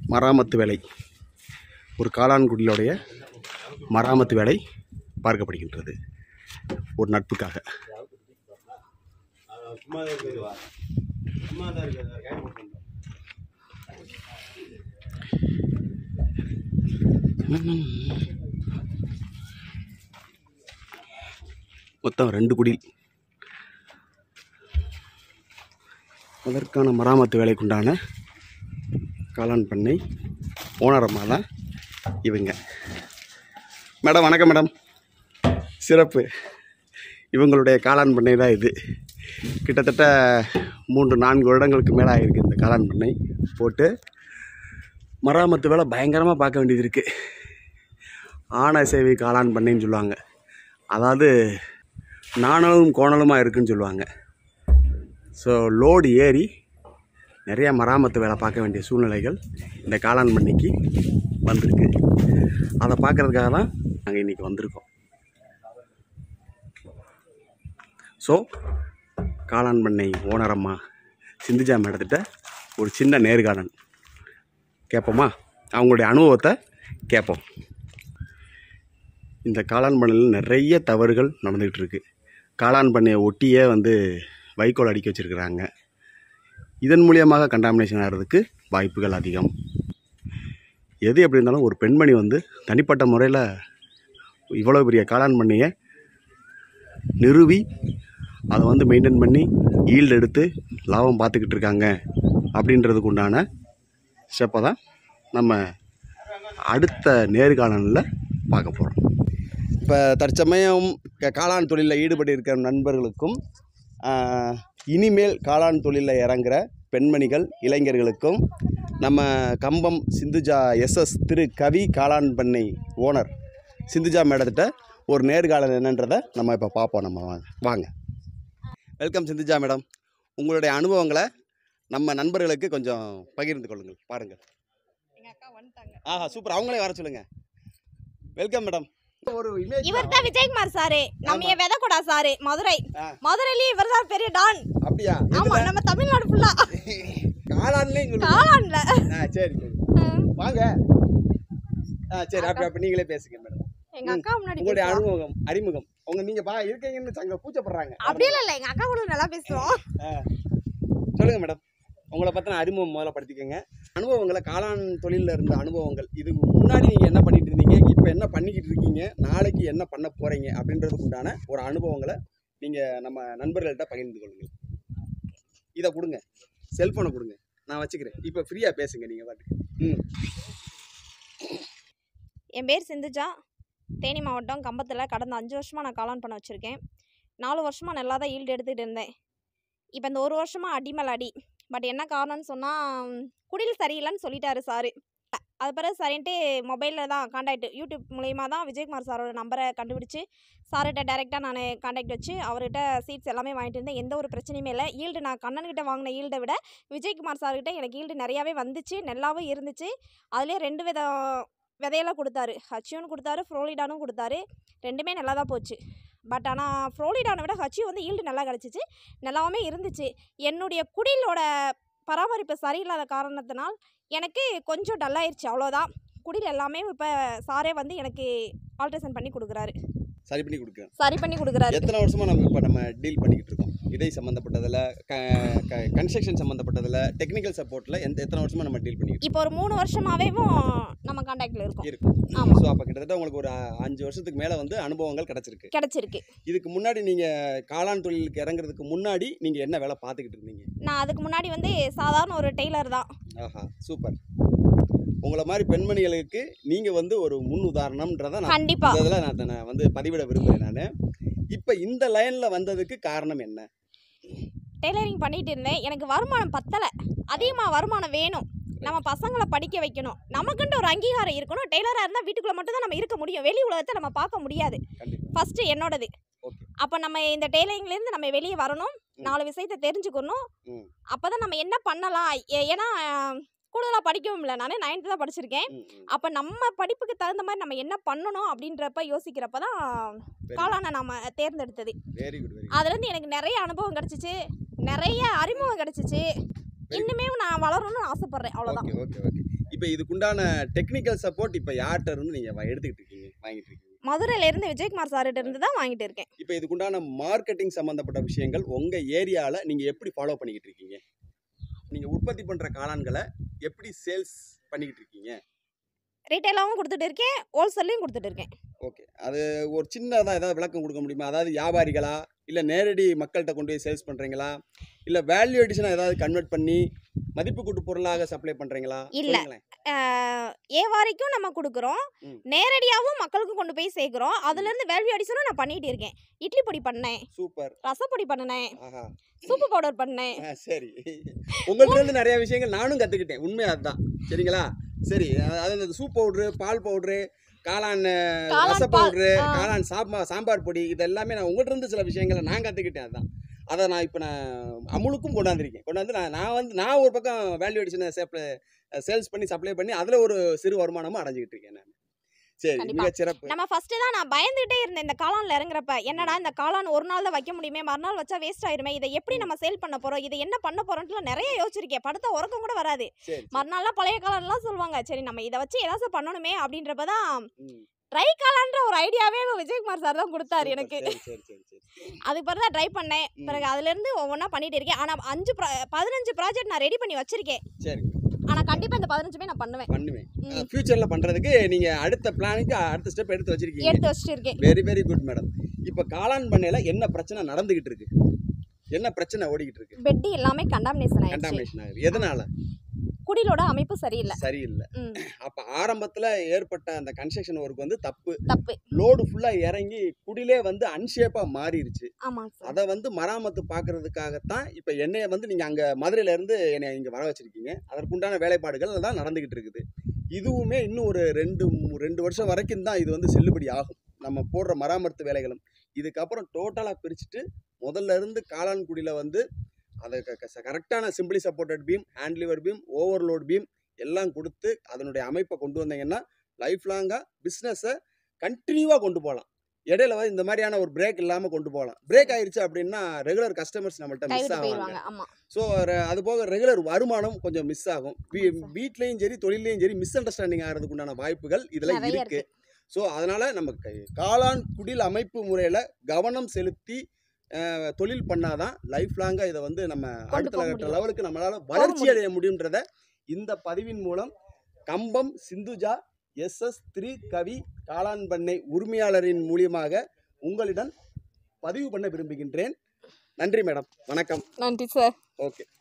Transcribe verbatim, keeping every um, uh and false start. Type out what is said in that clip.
மராமத்து வேலை, ஒரு காளான்குடியினுடைய மராமத்து வேலை பார்க்கப்படுகின்றது ஒரு நட்புக்காக. மொத்தம் ரெண்டு குடில். அதற்கான மராமத்து வேலைக்குண்டான காளான் பண்ணை ஓனரம்மா தான் இவங்க. மேடம் வணக்கம் மேடம். சிறப்பு. இவங்களுடைய காளான் பண்ணை தான் இது. கிட்டத்தட்ட மூன்று நான்கு வருடங்களுக்கு மேலே ஆகிருக்கு இந்த காளான் பண்ணை போட்டு. மராமத்து வேலை பயங்கரமாக பார்க்க வேண்டியது இருக்குது. ஆன சேவை காளான் பண்ணைன்னு சொல்லுவாங்க. அதாவது நாணலும் கோணலுமாக இருக்குதுன்னு சொல்லுவாங்க. ஸோ லோடு ஏறி நிறையா மராமத்து வேலை பார்க்க வேண்டிய சூழ்நிலைகள் இந்த காளான் பண்ணைக்கு வந்திருக்கு. அதை பார்க்குறதுக்காக தான் நாங்கள் இன்றைக்கி வந்திருக்கோம். ஸோ காளான் பண்ணை ஓனரம்மா சிந்துஜா மேடத்திட்ட ஒரு சின்ன நேர்காணல் கேட்போமா? அவங்களுடைய அனுபவத்தை கேட்போம். இந்த காளான் பண்ணையில் நிறைய தவறுகள் நடந்துக்கிட்டு இருக்குது. காளான் பண்ணையை ஒட்டியே வந்து வைக்கோல் அடிக்க வச்சுருக்குறாங்க. இதன் மூலியமாக கண்டாமினேஷன் ஆகிறதுக்கு வாய்ப்புகள் அதிகம். எது எப்படி இருந்தாலும் ஒரு பெண்மணி வந்து தனிப்பட்ட முறையில் இவ்வளோ பெரிய காளான் பண்ணையை நிறுவி அதை வந்து மெயின்டைன் பண்ணி ஈல்டு எடுத்து லாபம் பார்த்துக்கிட்டு இருக்காங்க அப்படின்றதுக்கு உண்டான ஸ்டெப்பை தான் நம்ம அடுத்த நேர்காணலில் பார்க்க போகிறோம். இப்போ தற்சமயம் காளான் தொழிலில் ஈடுபட்டு இருக்கிற நண்பர்களுக்கும் இனிமேல் காளான் தொழிலில் இறங்குற பெண்மணிகள் இளைஞர்களுக்கும் நம்ம கம்பம் சிந்துஜா எஸ்எஸ் திரு கவி காளான் பண்ணை ஓனர் சிந்துஜா மேடத்திட்ட ஒரு நேர்காணல் என்னன்றதை நம்ம இப்போ பார்ப்போம். நம்ம வாங்க வாங்க வெல்கம் சிந்துஜா மேடம். உங்களுடைய அனுபவங்களை நம்ம நண்பர்களுக்கு கொஞ்சம் பகிர்ந்து கொள்ளுங்கள். பாருங்கள். ஆஹா சூப்பர். அவங்களே வர சொல்லுங்கள். Welcome madam. ஒரு இவர் தான் விஜயகுமார் சாரு, நம்ம வெதகொடா சாரு, மதுரை. மதுரையிலேயே இவர் தான் பெரிய டான். அப்படியா? ஆமா, நம்ம தமிழ்நாடு ஃபுல்லா காளான்ல காளான்ல. சரி சரி வாங்க. சரி அப்படி அப்ப நீங்களே பேசுங்க மேடம். எங்க அக்கா முன்னாடி உங்களுடைய அனுபவம் அறிமுகம். உங்க நீங்க பா இருக்கீங்கன்னு சங்க கூச்சப்படுறாங்க. அப்படி இல்ல, எங்க அக்கா கூட நல்லா பேசுவோம். சொல்லுங்க மேடம். உங்களை பத்தின அறிமுகம் முதல்ல படுத்திக்கங்க. அனுபவங்களை, காளான் தொழிலில் இருந்த அனுபவங்கள், இதுக்கு முன்னாடி நீங்கள் என்ன பண்ணிட்டு இருந்தீங்க, இப்போ என்ன பண்ணிக்கிட்டு இருக்கீங்க, நாளைக்கு என்ன பண்ண போகிறீங்க அப்படின்றதுக்கு உண்டான ஒரு அனுபவங்களை நீங்கள் நம்ம நண்பர்கள்ட்ட பகிர்ந்து கொள்ளுங்கள். இதை கொடுங்க, செல்ஃபோனை கொடுங்க, நான் வச்சுக்கிறேன். இப்போ ஃப்ரீயாக பேசுங்க நீங்கள் பாட்டுக்கு. ம் என் பேர் சிந்துஜா. தேனி மாவட்டம் கம்பத்தில் கடந்த அஞ்சு வருஷமாக நான் காளான் பண்ண வச்சுருக்கேன். நாலு வருஷமாக நல்லா தான் ஈல்டு எடுத்துகிட்டு இருந்தேன். இப்போ இந்த ஒரு வருஷமாக அடி மேலே அடி. பட் என்ன காரணம்னு சொன்னால் குடில் சரியில்லைன்னு சொல்லிட்டாரு சாரு. அது பிறகு சரின்ட்டு மொபைலில் தான் காண்டாக்ட், யூடியூப் மூலயமா தான் விஜயகுமார் சாரோட நம்பரை கண்டுபிடிச்சி சார்கிட்ட டைரெக்டாக நான் காண்டாக்ட் வச்சு அவர்கிட்ட சீட்ஸ் எல்லாமே வாங்கிட்டு இருந்தேன். எந்த ஒரு பிரச்சனையுமே இல்லை. ஈல்டு நான் கண்ணன்கிட்ட வாங்கின ஈல்டை விட விஜயகுமார் சார்கிட்ட எனக்கு ஈல்டு நிறையாவே வந்துச்சு, நல்லாவும் இருந்துச்சு. அதுலேயே ரெண்டு வித விதையெல்லாம் கொடுத்தாரு. ஹச்சியும் கொடுத்தாரு, ஃப்ரோலிடானும் கொடுத்தாரு. ரெண்டுமே நல்லா தான் போச்சு. பட் ஆனால் ஃப்ரோலிடானை விட ஹச்சி வந்து ஈல்டு நல்லா கிடச்சிச்சு, நல்லாவுமே இருந்துச்சு. என்னுடைய குடிலோட பராமரிப்பு சரியில்லாத காரணத்தினால் எனக்கு கொஞ்சம் டல்லாயிருச்சு, அவ்வளோதான். குடில் எல்லாமே இப்போ சாரே வந்து எனக்கு ஆல்ட்ரேஷன் பண்ணி கொடுக்குறாரு. சரி பண்ணி கொடுக்குறேன். சரி பண்ணி கொடுக்குறாரு. எத்தனை வருஷமாக நம்ம இப்போ நம்ம டீல் பண்ணிக்கிட்டு இருக்கோம்? விதை சம்மந்தப்பட்டதில், கன்ஸ்ட்ரக்ஷன் சம்மந்தப்பட்டதில், டெக்னிக்கல் சப்போர்ட்டில் எந்த எத்தனை வருஷமாக நம்ம டீல் பண்ணிக்கிட்டு? இப்போ ஒரு மூணு வருஷமாகவே நம்ம காண்டாக்டில் இருக்கோம். இருக்கும். ஆமாம். ஸோ அப்போ கிட்டத்தட்ட உங்களுக்கு ஒரு அஞ்சு வருஷத்துக்கு மேலே வந்து அனுபவங்கள் கிடச்சிருக்கு. கிடச்சிருக்கு. இதுக்கு முன்னாடி நீங்கள் காளான் தொழிலுக்கு இறங்குறதுக்கு முன்னாடி நீங்கள் என்ன வேலை பார்த்துக்கிட்டு இருந்தீங்க? நான் அதுக்கு முன்னாடி வந்து சாதாரண ஒரு டெய்லர் தான். ஆஹா சூப்பர். உங்களை மாதிரி பெண்மணிகளுக்கு நீங்கள் வந்து ஒரு முன் உதாரணம்ன்றதை நான் கண்டிப்பாக இதில் நான் நான் வந்து பதிவிட விரும்புகிறேன். நான் இப்போ இந்த லைனில் வந்ததுக்கு காரணம் என்ன? டெய்லரிங் பண்ணிட்டு இருந்தேன். எனக்கு வருமானம் பத்தலை, அதிகமாக வருமானம் வேணும். நம்ம பசங்களை படிக்க வைக்கணும், நமக்குன்ட்டு ஒரு அங்கீகாரம் இருக்கணும். டெய்லராக இருந்தால் வீட்டுக்குள்ளே மட்டும் தான் நம்ம இருக்க முடியும், வெளி உலகத்தை நம்ம பார்க்க முடியாது. ஃபஸ்ட்டு என்னோடது. அப்போ நம்ம இந்த டெய்லரிங்லேருந்து நம்ம வெளியே வரணும், நாலு விஷயத்தை தெரிஞ்சுக்கணும். அப்போ தான் நம்ம என்ன பண்ணலாம். ஏன்னா கூடுதலாக படிக்கவும் இல்லை, நான் நைன்த்து தான் படிச்சிருக்கேன். அப்போ நம்ம படிப்புக்கு தகுந்த மாதிரி நம்ம என்ன பண்ணணும் அப்படின்றப்ப யோசிக்கிறப்ப தான் காளானை நம்ம தேர்ந்தெடுத்தது. அதுலேருந்து எனக்கு நிறைய அனுபவம் கிடச்சிச்சு, நிறைய அறிமுகம் கிடச்சிச்சு. இன்னுமே நான் வளரணும்னு ஆசைப்பட்றேன், அவ்வளோதான். இப்போ இதுக்குண்டான டெக்னிக்கல் சப்போர்ட் இப்போ யார்கிட்ட இருந்து நீங்கள் எடுத்துக்கிட்டு இருக்கீங்க வாங்கிட்டு இருக்கீங்க? மதுரையில இருந்து விஜயகுமார் சார்கிட்ட இருந்து தான் வாங்கிட்டு இருக்கேன். இப்போ இதுக்குண்டான மார்க்கெட்டிங் சம்மந்தப்பட்ட விஷயங்கள் உங்கள் ஏரியாவில் நீங்கள் எப்படி ஃபாலோ பண்ணிக்கிட்டு இருக்கீங்க? நீங்கள் உற்பத்தி பண்ணுற காளான்களை எப்படி சேல்ஸ் பண்ணிக்கிட்டு இருக்கீங்க? ரீட்டைலாகவும் கொடுத்துட்டு இருக்கேன், ஹோல்சேல்லையும் கொடுத்துட்டு இருக்கேன். ஓகே, அது ஒரு சின்னதாக ஏதாவது விளக்கம் கொடுக்க முடியுமா? அதாவது வியாபாரிகளா, இல்லை நேரடி மக்கள்கிட்ட கொண்டு போய் சேல்ஸ் பண்ணுறீங்களா, இல்லை வேல்யூ எடிஷனாக ஏதாவது கன்வெர்ட் பண்ணி மதிப்பு கூட்டு பொருளாக சப்ளை பண்ணுறீங்களா? இல்லை, ஏவாரிக்கும் நம்ம கொடுக்குறோம், நேரடியாகவும் மக்களுக்கு கொண்டு போய் சேர்க்குறோம். அதுலேருந்து வேல்யூ அடிஷனும் நான் பண்ணிகிட்டு இருக்கேன். இட்லி பொடி பண்ணேன், சூப்பர், ரசப்பொடி பண்ணினேன், சூப்பு பவுடர் பண்ணேன். சரி, உங்கள்கிட்ட இருந்து நிறைய விஷயங்கள் நானும் கற்றுக்கிட்டேன். உண்மையாக அதுதான். சரிங்களா? சரி, அதாவது இந்த சூப் பவுட்ரு, பால் பவுட்ரு, காளான் ரச பவுட்ரு, காளான் சாம்பா சாம்பார் பொடி, இது எல்லாமே நான் உங்கள்கிட்ட இருந்து சில விஷயங்களை நான் கற்றுக்கிட்டேன். அதுதான் அதை நான் இப்போ நான் அமுலுக்கும் கொண்டாந்துருக்கேன். கொண்டாந்து நான் நான் வந்து நான் ஒரு பக்கம் வேல்யூ அடிஷனை சேப்ளை சேல்ஸ் பண்ணி சப்ளை பண்ணி அதில் ஒரு சிறு வருமானமும் அடைஞ்சிக்கிட்டு இருக்கேன் நான். சரி, மிக சிறப்பு. நம்ம ஃபர்ஸ்ட் தான் நான் பயந்துகிட்டே இருந்தேன் இந்த காளான்ல இறங்குறப்ப. என்னடா இந்த காளான் ஒரு நாள் தான் வைக்க முடியுமே, மறுநாள் வச்சா வேஸ்ட் ஆயிருமே, இதை எப்படி நம்ம சேல் பண்ண போறோம், இதை என்ன பண்ண போறோம்னு நிறைய யோசிச்சிருக்கேன். படுத்த உறக்கம் கூட வராது. மறுநாள்லாம் பழைய காளான்லாம் சொல்லுவாங்க. சரி, நம்ம இதை வச்சு ஏதாச்சும் பண்ணணுமே அப்படின்றப்பதான் ட்ரை காளான்ற ஒரு ஐடியாவே விஜயகுமார் சார் தான் கொடுத்தாரு எனக்கு. அதுக்கு பிறகு தான் ட்ரை பண்ணேன். பிறகு அதுல இருந்து ஒவ்வொன்றா பண்ணிட்டு இருக்கேன். ஆனா அஞ்சு பதினஞ்சு ப்ராஜெக்ட் நான் ரெடி பண்ணி வச்சிருக்கேன். சரி, ஆனா கண்டிப்பா இந்த பதினஞ்சுமே நான் பண்ணுவேன் பண்ணுவேன் ஃபியூச்சர்ல பண்றதுக்கு நீங்க அடுத்த பிளானுக்கு அடுத்த ஸ்டெப் எடுத்து வச்சிருக்கீங்க. எடுத்து வச்சிட்டு இருக்கேன். Very very good madam. இப்போ காளான் பண்ணையில என்ன பிரச்சனை நடந்துகிட்டு இருக்கு? என்ன பிரச்சனை ஓடிக்கிட்டு இருக்கு? பெட் எல்லாமே கண்டாமினேஷன் ஆயிடுச்சு. கண்டாமினேஷன் ஆகுது. எதனால? குடிலோட அமைப்பு சரியில்லை. சரியில்லை. அப்ப ஆரம்பத்துல ஏற்பட்ட அந்த கன்ஸ்ட்ரக்ஷன் ஒர்க் வந்து தப்பு. தப்பு. லோடு ஃபுல்லா இறங்கி குடிலே வந்து அன்ஷேப்பா மாறிடுச்சு. ஆமாங்க சார். அதை வந்து மராமத்து பாக்குறதுக்காகத்தான் இப்ப என்னைய வந்து நீங்க அங்க மதுரையில இருந்து என்னை இங்க வர வச்சிருக்கீங்க. அதற்குண்டான வேலைப்பாடுகள் தான் நடந்துகிட்டு இருக்குது. இதுவுமே இன்னும் ஒரு ரெண்டு ரெண்டு வருஷம் வரைக்கும் தான் இது வந்து செல்லுபடி ஆகும். நம்ம போடுற மராமத்து வேலைகளும் இதுக்கப்புறம் டோட்டலா பிரிச்சுட்டு முதல்ல இருந்து காளான் குடியில வந்து அதை கரெக்டான simply supported beam, cantilever beam, overload beam எல்லாம் கொடுத்து அதனுடைய அமைப்பை கொண்டு வந்தீங்கன்னா லைஃப் லாங்காக பிஸ்னஸை கண்டினியூவாக கொண்டு போகலாம். இடையில வந்து இந்த மாதிரியான ஒரு பிரேக் இல்லாமல் கொண்டு போகலாம். பிரேக் ஆயிடுச்சு அப்படின்னா ரெகுலர் கஸ்டமர்ஸ் நம்மள்ட்ட மிஸ் ஆவாங்க. ஸோ அது போக ரெகுலர் வருமானம் கொஞ்சம் மிஸ் ஆகும். வீட்லேயும் சரி தொழிலையும் சரி மிஸ் அண்டர்ஸ்டாண்டிங் ஆகிறதுக்கு உண்டான வாய்ப்புகள் இதெல்லாம் இருக்கு. ஸோ அதனால நம்ம காளான் குடில் அமைப்பு முறையில் கவனம் செலுத்தி தொழில் பண்ணாதான் லைஃப் லாங்காக இதை வந்து நம்ம அடுத்த கட்ட லெவலுக்கு நம்மளால வளர்ச்சி அடைய முடியுன்றத இந்த பதிவின் மூலம் Kambam Sindhuja S S three Kavi காளான் பண்ணை உரிமையாளரின் மூலியமாக உங்களிடம் பதிவு பண்ண விரும்புகின்றேன். நன்றி மேடம். வணக்கம். நன்றி சார். ஓகே.